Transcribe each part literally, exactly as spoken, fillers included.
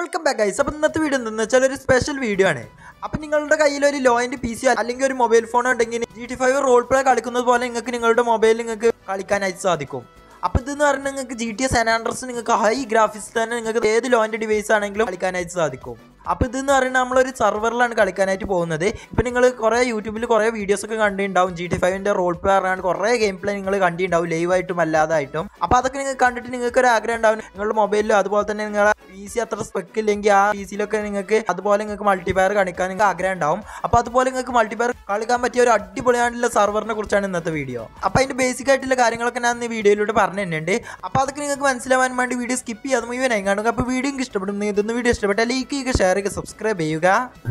Welcome back guys. അപ്പോൾ ഇന്നത്തെ video എന്താണെന്ന് വെച്ചാൽ ഒരു സ്പെഷ്യൽ വീഡിയോ ആണ്. അപ്പോൾ നിങ്ങളുടെ കയ്യിൽ ഒരു ലോ എൻഡ് പി സി അല്ലെങ്കിൽ ഒരു മൊബൈൽ ഫോൺ ഉണ്ടെങ്കിൽ G T five role play കളിക്കുന്നത് പോലെ നിങ്ങൾക്ക് നിങ്ങളുടെ മൊബൈലിൽ നിങ്ങൾക്ക് കളിക്കാനായിട്ട് സാധിക്കും. അപ്പോൾ ഇതെന്ന് പറഞ്ഞാൽ നിങ്ങൾക്ക് G T A San Andreas നിങ്ങൾക്ക് ഹൈ ഗ്രാഫിക്സ് തന്നെ നിങ്ങൾക്ക് ഏത് ലോ എൻഡ് ഡിവൈസ് ആണെങ്കിലും കളിക്കാനായിട്ട് സാധിക്കും. അപ്പോൾ ഇതെന്ന് പറയുന്നത് നമ്മളൊരു സെർവറിലാണ് കളിക്കാനായിട്ട് പോകുന്നത്. ഇപ്പോൾ നിങ്ങൾ കുറേ യൂട്യൂബിൽ കുറേ വീഡിയോസ് ഒക്കെ കണ്ടിട്ടുണ്ടാവും. ജി ടി ഫൈവിൻ്റെ റോൾ പ്ലേ ആണ് കുറേ ഗെയിം പ്ലേ നിങ്ങൾ കണ്ടിട്ടുണ്ടാവും, ലൈവായിട്ടും അല്ലാതായിട്ടും. അപ്പോൾ അതൊക്കെ നിങ്ങൾ കണ്ടിട്ട് നിങ്ങൾക്ക് ഒരു ആഗ്രഹം ഉണ്ടാവും നിങ്ങളുടെ മൊബൈലിലും അതുപോലെ തന്നെ നിങ്ങളുടെ പി സി അത്ര സ്പെക്ക് ഇല്ലെങ്കിൽ ആ പി സിയിലൊക്കെ നിങ്ങൾക്ക് അതുപോലെ നിങ്ങൾക്ക് മൾട്ടിപ്ലെയർ കളിക്കാൻ നിങ്ങൾക്ക് ആഗ്രഹം ഉണ്ടാവും. അപ്പോൾ അതുപോലെ നിങ്ങൾക്ക് മൾട്ടിപ്ലെയർ കളിക്കാൻ പറ്റിയ ഒരു അടിപൊളിയായിട്ടുള്ള സെർവറിനെ കുറിച്ചാണ് ഇന്നത്തെ വീഡിയോ. അപ്പോൾ അതിൻ്റെ ബേസിക് ആയിട്ടുള്ള കാര്യങ്ങളൊക്കെ ഞാൻ ഈ വീഡിയോയിലൂടെ പറഞ്ഞു തന്നെയുണ്ട്. അപ്പോൾ അതൊക്കെ നിങ്ങൾക്ക് മനസ്സിലാവാൻ വേണ്ടി വീഡിയോ സ്കിപ്പ് ചെയ്യാതെ മുഴുവനായി കാണുക. അപ്പോൾ വീഡിയോ എനിക്ക് ഇഷ്ടപ്പെടുന്നു, ഇതൊന്ന് വീഡിയോ ഇഷ്ടപ്പെട്ടാൽ ലൈക്ക് ചെയ്യുക, ഷെയർ ചെയ്യുക, സബ്സ്ക്രൈബ് ചെയ്യുക.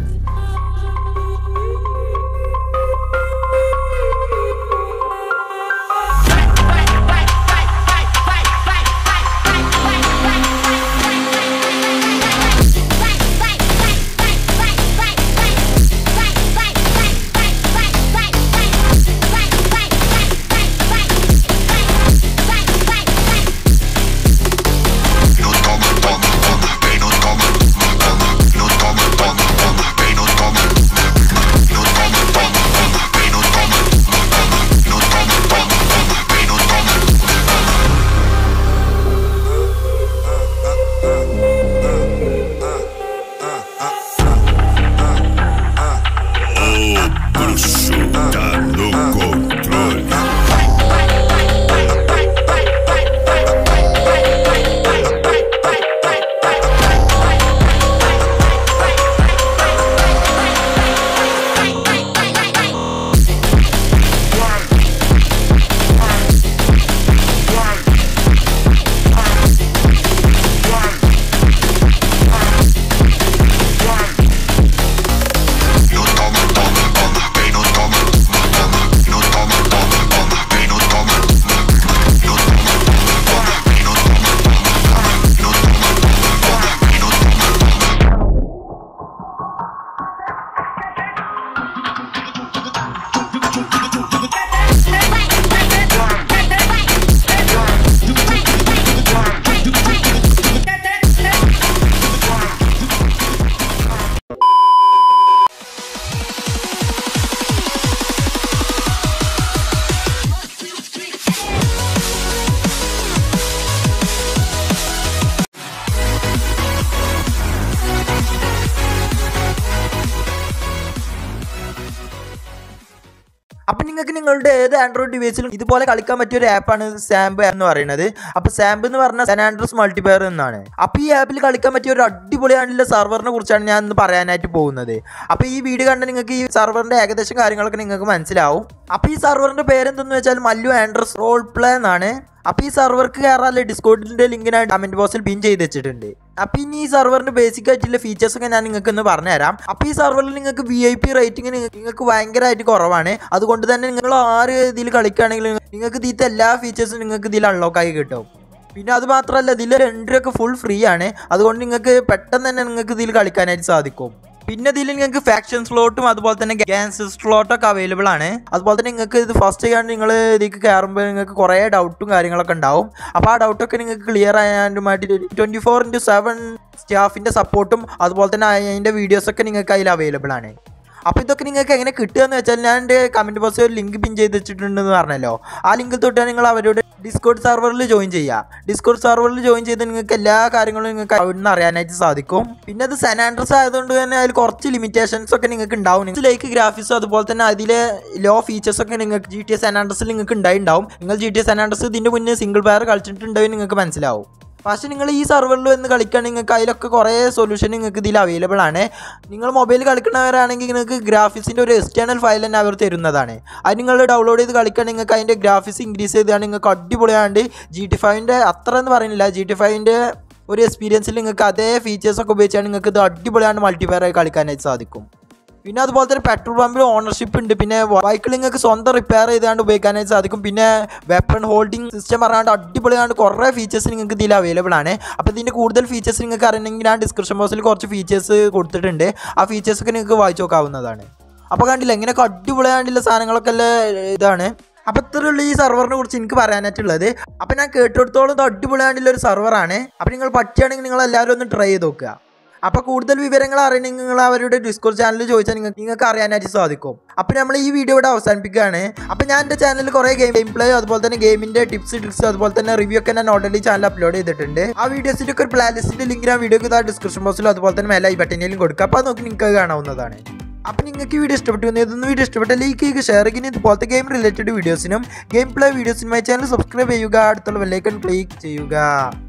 അപ്പോൾ നിങ്ങൾക്ക് നിങ്ങളുടെ ഏത് ആൻഡ്രോയിഡ് ഡിവൈസിലും ഇതുപോലെ കളിക്കാൻ പറ്റിയ ഒരു ആപ്പാണ് സാംബ് എന്ന് പറയുന്നത്. അപ്പോൾ സാംബ് എന്ന് പറഞ്ഞാൽ സാൻ ആൻഡ്രിയാസ് മൾട്ടിപ്ലെയർ എന്നാണ്. അപ്പോൾ ഈ ആപ്പിൽ കളിക്കാൻ പറ്റിയ ഒരു അടിപൊളിയായിട്ടുള്ള സെർവറിനെ കുറിച്ചാണ് ഞാൻ ഇന്ന് പറയാനായിട്ട് പോകുന്നത്. അപ്പോൾ ഈ വീഡിയോ കണ്ട് നിങ്ങൾക്ക് ഈ സെർവറിൻ്റെ ഏകദേശം കാര്യങ്ങളൊക്കെ നിങ്ങൾക്ക് മനസ്സിലാവും. അപ്പോൾ ഈ സെർവറിൻ്റെ പേരെന്തെന്ന് വെച്ചാൽ മല്ലു ആൻഡ്രിയാസ് റോൾ പ്ലേ എന്നാണ്. അപ്പോൾ ഈ സെർവർക്ക് കയറാനുള്ള ഡിസ്കോഡിൻ്റെ ലിങ്കിനായിട്ട് കമൻറ്റ് ബോക്സിൽ പിൻ ചെയ്ത് വെച്ചിട്ടുണ്ട്. അപ്പോൾ ഇനി ഈ സെർവറിൻ്റെ ബേസിക് ആയിട്ടുള്ള ഫീച്ചേഴ്സൊക്കെ ഞാൻ നിങ്ങൾക്ക് ഒന്ന് പറഞ്ഞുതരാം. അപ്പോൾ ഈ സെർവറിൽ നിങ്ങൾക്ക് വി ഐ പി റേറ്റിംഗ് നിങ്ങൾക്ക് ഭയങ്കരമായിട്ട് കുറവാണ്. അതുകൊണ്ട് തന്നെ നിങ്ങൾ ആറ് ഇതിൽ കളിക്കുകയാണെങ്കിൽ നിങ്ങൾക്ക് ഇതിലത്തെ എല്ലാ ഫീച്ചേഴ്സും നിങ്ങൾക്ക് ഇതിൽ അൺലോക്ക് ആയി കിട്ടും. പിന്നെ അത് മാത്രമല്ല ഇതിൽ രണ്ടരൊക്കെ ഫുൾ ഫ്രീ ആണ്. അതുകൊണ്ട് നിങ്ങൾക്ക് പെട്ടെന്ന് തന്നെ നിങ്ങൾക്ക് ഇതിൽ കളിക്കാനായിട്ട് സാധിക്കും. പിന്നെ ഇതിൽ നിങ്ങൾക്ക് ഫാക്ഷൻ സ്ലോട്ടും അതുപോലെ തന്നെ ഗാൻസ് സ്ലോട്ടൊക്കെ അവൈലബിൾ ആണ്. അതുപോലെ തന്നെ നിങ്ങൾക്ക് ഇത് ഫസ്റ്റ് ചെയ്യാണ്ട് നിങ്ങൾ ഇതിലേക്ക് കയറുമ്പോൾ നിങ്ങൾക്ക് കുറേ ഡൗട്ടും കാര്യങ്ങളൊക്കെ ഉണ്ടാവും. അപ്പോൾ ആ ഡൗട്ടൊക്കെ നിങ്ങൾക്ക് ക്ലിയർ ചെയ്യാനുമായിട്ട് ട്വൻറ്റി ഫോർ ഇൻറ്റു സെവൻ സ്റ്റാഫിൻ്റെ സപ്പോർട്ടും അതുപോലെ തന്നെ അതിൻ്റെ വീഡിയോസൊക്കെ നിങ്ങൾക്ക് അതിൽ അവൈലബിൾ ആണ്. അപ്പോൾ ഇതൊക്കെ നിങ്ങൾക്ക് എങ്ങനെ കിട്ടുക എന്ന് വെച്ചാൽ ഞാൻ എൻ്റെ കമൻറ്റ് ബോക്സിൽ ഒരു ലിങ്ക് പിൻ ചെയ്ത് വെച്ചിട്ടുണ്ടെന്ന് പറഞ്ഞല്ലോ. ആ ലിങ്കിൽ തൊട്ടാൽ നിങ്ങൾ അവരോട് ഡിസ്കോഡ് സെർവറിൽ ജോയിൻ ചെയ്യുക. ഡിസ്കോഡ് സെർവറിൽ ജോയിൻ ചെയ്ത് നിങ്ങൾക്ക് എല്ലാ കാര്യങ്ങളും നിങ്ങൾക്ക് അവിടെ നിന്ന് അറിയാനായിട്ട് സാധിക്കും. പിന്നെ അത് സാൻ ആൻഡ്രിയാസ് ആയതുകൊണ്ട് തന്നെ അതിൽ കുറച്ച് ലിമിറ്റേഷൻസ് ഒക്കെ നിങ്ങൾക്ക് ഉണ്ടാവും. ലൈക്ക് ഗ്രാഫിക്സ് അതുപോലെ തന്നെ അതിലെ ലോ ഫീച്ചേഴ്സ് ഒക്കെ നിങ്ങൾക്ക് ജി ടി എ സാൻ ആൻഡ്രിയാസിൽ നിങ്ങൾക്ക് ഉണ്ടായിട്ടുണ്ടാവും. നിങ്ങൾ G T A San Andreas ഇതിൻ്റെ മുന്നേ സിംഗിൾ പ്ലെയർ കളിച്ചിട്ടുണ്ടെങ്കിൽ നിങ്ങൾക്ക് മനസ്സിലാവും. പക്ഷേ നിങ്ങൾ ഈ സെർവറിൽ വന്ന് കളിക്കുകയാണെങ്കിൽ നിങ്ങൾക്ക് അതിലൊക്കെ കുറേ സൊല്യൂഷൻ നിങ്ങൾക്ക് ഇതിൽ അവൈലബിൾ ആണ്. നിങ്ങൾ മൊബൈൽ കളിക്കുന്നവരാണെങ്കിൽ നിങ്ങൾക്ക് ഗ്രാഫിക്സിൻ്റെ ഒരു എക്സ്റ്റേണൽ ഫയൽ തന്നെ അവർ തരുന്നതാണ്. അത് നിങ്ങൾ ഡൗൺലോഡ് ചെയ്ത് കളിക്കുകയാണെങ്കിൽ നിങ്ങൾക്ക് അതിൻ്റെ ഗ്രാഫിക്സ് ഇൻക്രീസ് ചെയ്താണ് നിങ്ങൾക്ക് അടിപൊളിയാണ്ട് ജി ടി ഫൈവിൻ്റെ അത്ര എന്ന് പറയുന്നില്ല, ജി ടി ഫൈവിൻ്റെ ഒരു എക്സ്പീരിയൻസിൽ നിങ്ങൾക്ക് അതേ ഫീച്ചേഴ്സൊക്കെ ഉപയോഗിച്ചാണ് നിങ്ങൾക്ക് ഇത് അടിപൊളിയാണ് മൾട്ടിപ്ലെയർ ആയി കളിക്കാനായിട്ട് സാധിക്കും. പിന്നെ അതുപോലെ തന്നെ പെട്രോൾ പമ്പിൽ ഓണർഷിപ്പ് ഉണ്ട്. പിന്നെ ബൈക്കിൽ നിങ്ങൾക്ക് സ്വന്തം റിപ്പയർ ചെയ്താണ്ട് ഉപയോഗിക്കാനായിട്ട് സാധിക്കും. പിന്നെ വെപ്പൺ ഹോൾഡിംഗ് സിസ്റ്റം പറയാണ്ട് അടിപൊളിയാണ്ട് കുറേ ഫീച്ചേഴ്സ് നിങ്ങൾക്ക് ഇതിൽ അവൈലബിൾ ആണ്. അപ്പോൾ ഇതിൻ്റെ കൂടുതൽ ഫീച്ചേഴ്സ് നിങ്ങൾക്ക് അറിയണമെങ്കിൽ ഞാൻ ഡിസ്ക്രിപ്ഷൻ ബോക്സിൽ കുറച്ച് ഫീച്ചേഴ്സ് കൊടുത്തിട്ടുണ്ട്. ആ ഫീച്ചേഴ്സൊക്കെ നിങ്ങൾക്ക് വായിച്ച് നോക്കാവുന്നതാണ്. അപ്പോൾ കണ്ടില്ല ഇങ്ങനെയൊക്കെ അടിപൊളിയായിട്ടുള്ള സാധനങ്ങളൊക്കെ അല്ലേ ഇതാണ്. അപ്പോൾ ഇത്രയുള്ള ഈ സെർവറിനെ കുറിച്ച് എനിക്ക് പറയാനായിട്ടുള്ളത്. അപ്പോൾ ഞാൻ കേട്ടെടുത്തോളം ഇത് അടിപൊളിയായിട്ടുള്ള ഒരു സെർവറാണ്. അപ്പോൾ നിങ്ങൾ പറ്റുകയാണെങ്കിൽ നിങ്ങൾ എല്ലാവരും ഒന്ന് ട്രൈ ചെയ്ത് നോക്കുക. അപ്പോൾ കൂടുതൽ വിവരങ്ങൾ അറിയണമെങ്കിൽ നിങ്ങൾ അവരുടെ ഡിസ്കോഡ് ചാനലിൽ ചോദിച്ചാൽ നിങ്ങൾക്ക് നിങ്ങൾക്ക് അറിയാനായിട്ട് സാധിക്കും. അപ്പോൾ നമ്മൾ ഈ വീഡിയോ ഇവിടെ അവസാനിപ്പിക്കുകയാണ്. അപ്പോൾ ഞാൻ എൻ്റെ ചാനലിൽ കുറേ ഗെയിം ഗെയിം പ്ലേ അതുപോലെ തന്നെ ഗെയിമിൻ്റെ ടിപ്സ് ട്രിക്സ് അതുപോലെ തന്നെ റിവ്യൂ ഒക്കെ ഞാൻ ഓൾറെഡി ചാനൽ അപ്ലോഡ് ചെയ്തിട്ടുണ്ട്. ആ വീഡിയോസിൻ്റെ ഒക്കെ ഒരു പ്ലേലിസ്റ്റിൻ്റെ ലിങ്ക് ഞാൻ വീഡിയോക്ക് ഇതാ ഡിസ്ക്രിപ്ഷൻ ബോക്സിലും അതുപോലെ തന്നെ മേലെ ഈ ബട്ടണിലും കൊടുക്കുക. അപ്പോൾ അത് നോക്കി നിങ്ങൾക്ക് കാണാവുന്നതാണ്. അപ്പോൾ നിങ്ങൾക്ക് വീഡിയോ ഇഷ്ടപ്പെട്ടു ഇതൊന്നും വീഡിയോ ഇഷ്ടപ്പെട്ട ലൈക്ക് ചെയ്യുക, ഷെയർ ചെയ്യുക. ഇതുപോലത്തെ ഗെയിം റിലേറ്റഡ് വീഡിയോസിനും ഗെയിം പ്ലേ വീഡിയോസിനുമായി ചാനൽ സബ്സ്ക്രൈബ് ചെയ്യുക, അടുത്തുള്ള ബെല്ലൈക്കൺ ക്ലിക്ക് ചെയ്യുക.